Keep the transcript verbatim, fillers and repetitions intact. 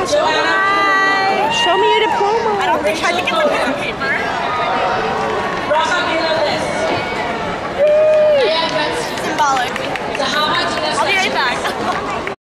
Hi. Show me your diploma. I don't think I think it's a piece of paper.